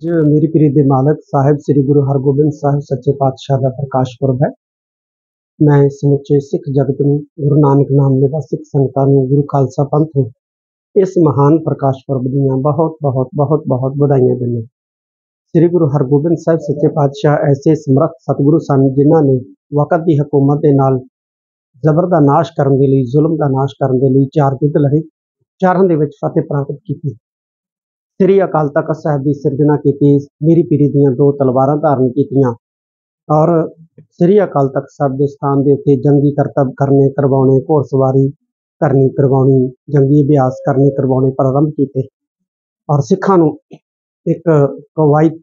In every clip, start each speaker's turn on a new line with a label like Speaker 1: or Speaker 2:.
Speaker 1: ਅੱਜ ਮੇਰੀ ਪੀਰੀ ਦੇ ਮਾਲਕ ਸਾਹਿਬ ਸ੍ਰੀ ਗੁਰੂ ਹਰਗੋਬਿੰਦ ਸਾਹਿਬ ਸੱਚੇ ਪਾਤਸ਼ਾਹ ਦਾ ਪ੍ਰਕਾਸ਼ ਪੁਰਬ ਹੈ। ਮੈਂ ਸਮੁੱਚੇ ਸਿੱਖ ਜਗਤ ਨੂੰ, ਗੁਰੂ ਨਾਨਕ ਨਾਮ ਲੈਵਾ ਸਿੱਖ ਸੰਗਤਾਂ ਨੂੰ, ਗੁਰੂ ਖਾਲਸਾ ਪੰਥ ਨੂੰ ਇਸ ਮਹਾਨ ਪ੍ਰਕਾਸ਼ ਪੁਰਬ ਦੀਆਂ ਬਹੁਤ ਵਧਾਈਆਂ ਦਿੰਦਾ। ਸ੍ਰੀ ਗੁਰੂ ਹਰਗੋਬਿੰਦ ਸਾਹਿਬ ਸੱਚੇ ਪਾਤਸ਼ਾਹ ਐਸੇ ਸਮਰੱਥ ਸਤਿਗੁਰੂ ਸਨ, ਜਿਨ੍ਹਾਂ ਨੇ ਵਕਤ ਦੀ ਹਕੂਮਤ ਦੇ ਨਾਲ ਜ਼ਬਰ ਦਾ ਨਾਸ਼ ਕਰਨ ਦੇ ਲਈ, ਜ਼ੁਲਮ ਦਾ ਨਾਸ਼ ਕਰਨ ਦੇ ਲਈ 4 ਯੁੱਧ ਲੜੇ, ਚਾਰਾਂ ਦੇ ਵਿੱਚ ਫਤਿਹ ਪ੍ਰਾਪਤ ਕੀਤੀ। ਸ੍ਰੀ ਅਕਾਲ ਤਖਤ ਸਾਹਿਬ ਦੀ ਸਿਰਜਣਾ ਕੀਤੀ, ਮੇਰੀ ਪੀਰੀ ਦੀਆਂ 2 ਤਲਵਾਰਾਂ ਧਾਰਨ ਕੀਤੀਆਂ ਔਰ ਸ੍ਰੀ ਅਕਾਲ ਤਖਤ ਸਾਹਿਬ ਦੇ ਸਥਾਨ ਦੇ ਉੱਤੇ ਜੰਗੀ ਕਰਤੱਵ ਕਰਨੇ ਕਰਵਾਉਣੇ, ਘੋੜਸਵਾਰੀ ਕਰਨੀ ਕਰਵਾਉਣੀ, ਜੰਗੀ ਅਭਿਆਸ ਕਰਨੇ ਕਰਵਾਉਣੇ ਪ੍ਰਾਰੰਭ ਕੀਤੇ ਔਰ ਸਿੱਖਾਂ ਨੂੰ ਇੱਕ ਕਵਾਇਤ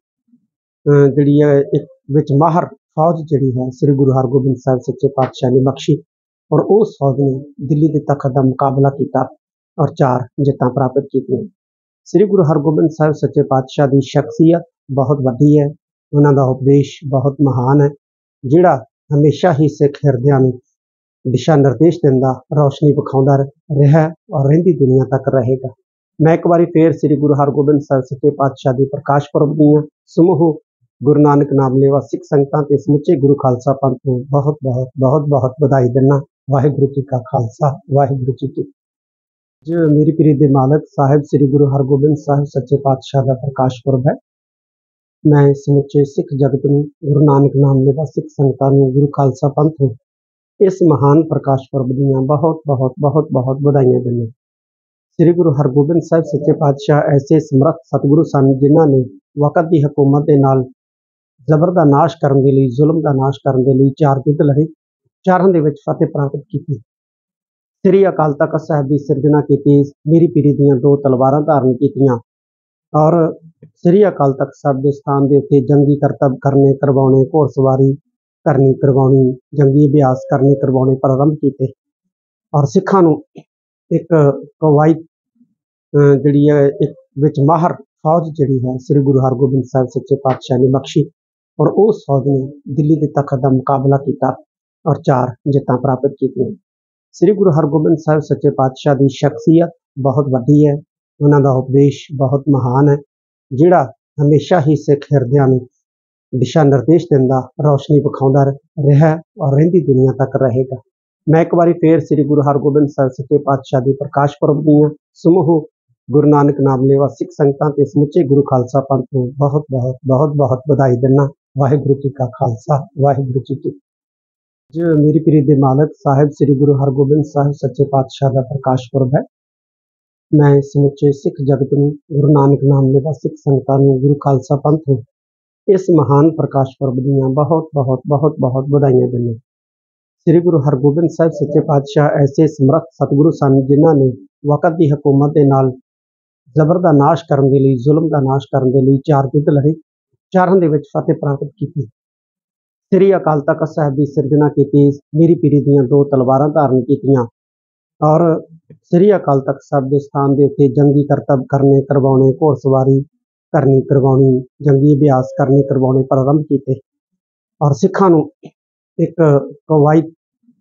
Speaker 1: ਜਿਹੜੀ ਹੈ, ਇੱਕ ਵਿੱਚ ਮਾਹਰ ਫੌਜ ਜਿਹੜੀ ਹੈ ਸ੍ਰੀ ਗੁਰੂ ਹਰਗੋਬਿੰਦ ਸਾਹਿਬ ਸੱਚੇ ਪਾਤਸ਼ਾਹ ਨੇ ਬਖਸ਼ੀ ਔਰ ਉਸ ਫੌਜ ਨੇ ਦਿੱਲੀ ਦੇ ਤਖਤ ਦਾ ਮੁਕਾਬਲਾ ਕੀਤਾ ਔਰ 4 ਜਿੱਤਾਂ ਪ੍ਰਾਪਤ ਕੀਤੀਆਂ। ਸ੍ਰੀ ਗੁਰੂ ਹਰਗੋਬਿੰਦ ਸਾਹਿਬ ਸੱਚੇ ਪਾਤਸ਼ਾਹ ਦੀ ਸ਼ਖਸੀਅਤ ਬਹੁਤ ਵੱਡੀ ਹੈ। ਉਹਨਾਂ ਦਾ ਉਪਦੇਸ਼ ਬਹੁਤ ਮਹਾਨ ਹੈ, ਜਿਹੜਾ ਹਮੇਸ਼ਾ ਹੀ ਸਿੱਖ ਹਿਰਦਿਆਂ ਨੂੰ ਦਿਸ਼ਾ ਨਿਰਦੇਸ਼ ਦਿੰਦਾ, ਰੌਸ਼ਨੀ ਵਿਖਾਉਂਦਾ ਰਿਹਾ ਔਰ ਰਹਿੰਦੀ ਦੁਨੀਆ ਤੱਕ ਰਹੇਗਾ। ਮੈਂ ਇੱਕ ਵਾਰੀ ਫੇਰ ਸ੍ਰੀ ਗੁਰੂ ਹਰਗੋਬਿੰਦ ਸਾਹਿਬ ਸੱਚੇ ਪਾਤਸ਼ਾਹ ਦੇ ਪ੍ਰਕਾਸ਼ ਪੁਰਬ ਦੀਆਂ ਸਮੂਹ ਗੁਰੂ ਨਾਨਕ ਨਾਮ ਲੈਵਾ ਸਿੱਖ ਸੰਗਤਾਂ ਤੇ ਸਮੁੱਚੇ ਗੁਰੂ ਖਾਲਸਾ ਪੰਥ ਨੂੰ ਬਹੁਤ ਵਧਾਈ ਦਿੰਦਾ। ਵਾਹਿਗੁਰੂ ਜੀ ਕਾ ਖਾਲਸਾ, ਵਾਹਿਗੁਰੂ ਜੀ ਕੀ ਅੱਜ ਮੇਰੀ ਪੀਰੀ ਦੇ ਮਾਲਕ ਸਾਹਿਬ ਸ੍ਰੀ ਗੁਰੂ ਹਰਗੋਬਿੰਦ ਸਾਹਿਬ ਸੱਚੇ ਪਾਤਸ਼ਾਹ ਦਾ ਪ੍ਰਕਾਸ਼ ਪੁਰਬ ਹੈ। ਮੈਂ ਸਮੁੱਚੇ ਸਿੱਖ ਜਗਤ ਨੂੰ, ਗੁਰੂ ਨਾਨਕ ਨਾਮ ਲੈਵਾ ਸਿੱਖ ਸੰਗਤਾਂ ਨੂੰ, ਗੁਰੂ ਖਾਲਸਾ ਪੰਥ ਨੂੰ ਇਸ ਮਹਾਨ ਪ੍ਰਕਾਸ਼ ਪੁਰਬ ਦੀਆਂ ਬਹੁਤ ਵਧਾਈਆਂ ਦਿੰਦਾ। ਸ੍ਰੀ ਗੁਰੂ ਹਰਗੋਬਿੰਦ ਸਾਹਿਬ ਸੱਚੇ ਪਾਤਸ਼ਾਹ ਐਸੇ ਸਮਰੱਥ ਸਤਿਗੁਰੂ ਸਨ, ਜਿਨ੍ਹਾਂ ਨੇ ਵਕਤ ਦੀ ਹਕੂਮਤ ਦੇ ਨਾਲ ਜ਼ਬਰ ਦਾ ਨਾਸ਼ ਕਰਨ ਦੇ ਲਈ, ਜ਼ੁਲਮ ਦਾ ਨਾਸ਼ ਕਰਨ ਦੇ ਲਈ 4 ਯੁੱਧ ਲੜੇ, ਚਾਰਾਂ ਦੇ ਵਿੱਚ ਫਤਿਹ ਪ੍ਰਾਪਤ ਕੀਤੀ। ਸ੍ਰੀ ਅਕਾਲ ਤਖਤ ਸਾਹਿਬ ਦੀ ਸਿਰਜਣਾ ਕੀਤੀ, ਮੇਰੀ ਪੀਰੀ ਦੀਆਂ 2 ਤਲਵਾਰਾਂ ਧਾਰਨ ਕੀਤੀਆਂ ਔਰ ਸ੍ਰੀ ਅਕਾਲ ਤਖਤ ਸਾਹਿਬ ਦੇ ਸਥਾਨ ਦੇ ਉੱਤੇ ਜੰਗੀ ਕਰਤੱਵ ਕਰਨੇ ਕਰਵਾਉਣੇ, ਘੋੜਸਵਾਰੀ ਕਰਨੀ ਕਰਵਾਉਣੀ, ਜੰਗੀ ਅਭਿਆਸ ਕਰਨੇ ਕਰਵਾਉਣੇ ਪ੍ਰਾਰੰਭ ਕੀਤੇ ਔਰ ਸਿੱਖਾਂ ਨੂੰ ਇੱਕ ਕਵਾਇਤ ਜਿਹੜੀ ਹੈ, ਇੱਕ ਵਿੱਚ ਮਾਹਰ ਫੌਜ ਜਿਹੜੀ ਹੈ ਸ੍ਰੀ ਗੁਰੂ ਹਰਗੋਬਿੰਦ ਸਾਹਿਬ ਸੱਚੇ ਪਾਤਸ਼ਾਹ ਨੇ ਬਖਸ਼ੀ ਔਰ ਉਸ ਫੌਜ ਨੇ ਦਿੱਲੀ ਦੇ ਤਖਤ ਦਾ ਮੁਕਾਬਲਾ ਕੀਤਾ ਔਰ 4 ਜਿੱਤਾਂ ਪ੍ਰਾਪਤ ਕੀਤੀਆਂ। ਸ੍ਰੀ ਗੁਰੂ ਹਰਗੋਬਿੰਦ ਸਾਹਿਬ ਸੱਚੇ ਪਾਤਸ਼ਾਹ ਦੀ ਸ਼ਖਸੀਅਤ ਬਹੁਤ ਵੱਡੀ ਹੈ। ਉਹਨਾਂ ਦਾ ਉਪਦੇਸ਼ ਬਹੁਤ ਮਹਾਨ ਹੈ, ਜਿਹੜਾ ਹਮੇਸ਼ਾ ਹੀ ਸਿੱਖ ਹਿਰਦਿਆਂ ਨੂੰ ਦਿਸ਼ਾ ਨਿਰਦੇਸ਼ ਦਿੰਦਾ, ਰੌਸ਼ਨੀ ਵਿਖਾਉਂਦਾ ਰਿਹਾ ਔਰ ਰਹਿੰਦੀ ਦੁਨੀਆ ਤੱਕ ਰਹੇਗਾ। ਮੈਂ ਇੱਕ ਵਾਰੀ ਫੇਰ ਸ੍ਰੀ ਗੁਰੂ ਹਰਗੋਬਿੰਦ ਸਾਹਿਬ ਸੱਚੇ ਪਾਤਸ਼ਾਹ ਦੇ ਪ੍ਰਕਾਸ਼ ਪੁਰਬ ਦੀਆਂ ਸਮੂਹ ਗੁਰੂ ਨਾਨਕ ਨਾਮ ਲੈਵਾ ਸਿੱਖ ਸੰਗਤਾਂ ਤੇ ਸਮੁੱਚੇ ਗੁਰੂ ਖਾਲਸਾ ਪੰਥ ਨੂੰ ਬਹੁਤ ਵਧਾਈ ਦਿੰਦਾ। ਵਾਹਿਗੁਰੂ ਜੀ ਕਾ ਖਾਲਸਾ, ਵਾਹਿਗੁਰੂ ਜੀ ਕੀ ਅੱਜ ਮੇਰੀ ਪੀਰੀ ਦੇ ਮਾਲਕ ਸਾਹਿਬ ਸ੍ਰੀ ਗੁਰੂ ਹਰਗੋਬਿੰਦ ਸਾਹਿਬ ਸੱਚੇ ਪਾਤਸ਼ਾਹ ਦਾ ਪ੍ਰਕਾਸ਼ ਪੁਰਬ ਹੈ। ਮੈਂ ਸਮੁੱਚੇ ਸਿੱਖ ਜਗਤ ਨੂੰ, ਗੁਰੂ ਨਾਨਕ ਨਾਮ ਲੈਵਾ ਸਿੱਖ ਸੰਗਤਾਂ ਨੂੰ, ਗੁਰੂ ਖਾਲਸਾ ਪੰਥ ਨੂੰ ਇਸ ਮਹਾਨ ਪ੍ਰਕਾਸ਼ ਪੁਰਬ ਦੀਆਂ ਬਹੁਤ ਵਧਾਈਆਂ ਦਿੰਦਾ। ਸ੍ਰੀ ਗੁਰੂ ਹਰਗੋਬਿੰਦ ਸਾਹਿਬ ਸੱਚੇ ਪਾਤਸ਼ਾਹ ਐਸੇ ਸਮਰੱਥ ਸਤਿਗੁਰੂ ਸਨ, ਜਿਨ੍ਹਾਂ ਨੇ ਵਕਤ ਦੀ ਹਕੂਮਤ ਦੇ ਨਾਲ ਜ਼ਬਰ ਦਾ ਨਾਸ਼ ਕਰਨ ਦੇ ਲਈ, ਜ਼ੁਲਮ ਦਾ ਨਾਸ਼ ਕਰਨ ਦੇ ਲਈ 4 ਯੁੱਧ ਲੜੇ, ਚਾਰਾਂ ਦੇ ਵਿੱਚ ਫਤਿਹ ਪ੍ਰਾਪਤ ਕੀਤੀ। ਸ੍ਰੀ ਅਕਾਲ ਤਖਤ ਸਾਹਿਬ ਦੀ ਸਿਰਜਣਾ ਕੀਤੀ, ਮੇਰੀ ਪੀਰੀ ਦੀਆਂ 2 ਤਲਵਾਰਾਂ ਧਾਰਨ ਕੀਤੀਆਂ ਔਰ ਸ੍ਰੀ ਅਕਾਲ ਤਖਤ ਸਾਹਿਬ ਦੇ ਸਥਾਨ ਦੇ ਉੱਤੇ ਜੰਗੀ ਕਰਤੱਵ ਕਰਨੇ ਕਰਵਾਉਣੇ, ਘੋੜਸਵਾਰੀ ਕਰਨੀ ਕਰਵਾਉਣੀ, ਜੰਗੀ ਅਭਿਆਸ ਕਰਨੇ ਕਰਵਾਉਣੇ ਪ੍ਰਾਰੰਭ ਕੀਤੇ ਔਰ ਸਿੱਖਾਂ ਨੂੰ ਇੱਕ ਕਵਾਇਤ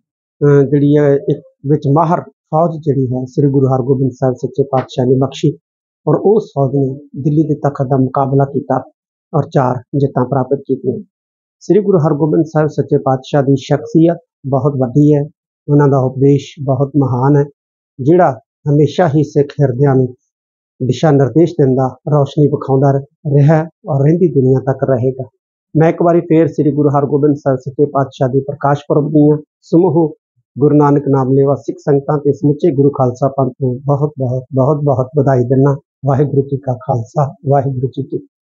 Speaker 1: ਜਿਹੜੀ ਹੈ, ਇੱਕ ਵਿੱਚ ਮਾਹਰ ਫੌਜ ਜਿਹੜੀ ਹੈ ਸ੍ਰੀ ਗੁਰੂ ਹਰਗੋਬਿੰਦ ਸਾਹਿਬ ਸੱਚੇ ਪਾਤਸ਼ਾਹ ਨੇ ਬਖਸ਼ੀ ਔਰ ਉਸ ਫੌਜ ਨੇ ਦਿੱਲੀ ਦੇ ਤਖਤ ਦਾ ਮੁਕਾਬਲਾ ਕੀਤਾ ਔਰ 4 ਜਿੱਤਾਂ ਪ੍ਰਾਪਤ ਕੀਤੀਆਂ। ਸ੍ਰੀ ਗੁਰੂ ਹਰਗੋਬਿੰਦ ਸਾਹਿਬ ਸੱਚੇ ਪਾਤਸ਼ਾਹ ਦੀ ਸ਼ਖਸੀਅਤ ਬਹੁਤ ਵੱਡੀ ਹੈ। ਉਹਨਾਂ ਦਾ ਉਪਦੇਸ਼ ਬਹੁਤ ਮਹਾਨ ਹੈ, ਜਿਹੜਾ ਹਮੇਸ਼ਾ ਹੀ ਸਿੱਖ ਹਿਰਦਿਆਂ ਨੂੰ ਦਿਸ਼ਾ ਨਿਰਦੇਸ਼ ਦਿੰਦਾ, ਰੌਸ਼ਨੀ ਵਿਖਾਉਂਦਾ ਰਿਹਾ ਔਰ ਰਹਿੰਦੀ ਦੁਨੀਆ ਤੱਕ ਰਹੇਗਾ। ਮੈਂ ਇੱਕ ਵਾਰੀ ਫੇਰ ਸ੍ਰੀ ਗੁਰੂ ਹਰਗੋਬਿੰਦ ਸਾਹਿਬ ਸੱਚੇ ਪਾਤਸ਼ਾਹ ਦੇ ਪ੍ਰਕਾਸ਼ ਪੁਰਬ ਦੀਆਂ ਸਮੂਹ ਗੁਰੂ ਨਾਨਕ ਨਾਮ ਲੈਵਾ ਸਿੱਖ ਸੰਗਤਾਂ ਤੇ ਸਮੁੱਚੇ ਗੁਰੂ ਖਾਲਸਾ ਪੰਥ ਨੂੰ ਬਹੁਤ ਵਧਾਈ ਦਿੰਦਾ। ਵਾਹਿਗੁਰੂ ਜੀ ਕਾ ਖਾਲਸਾ, ਵਾਹਿਗੁਰੂ ਜੀ ਕੀ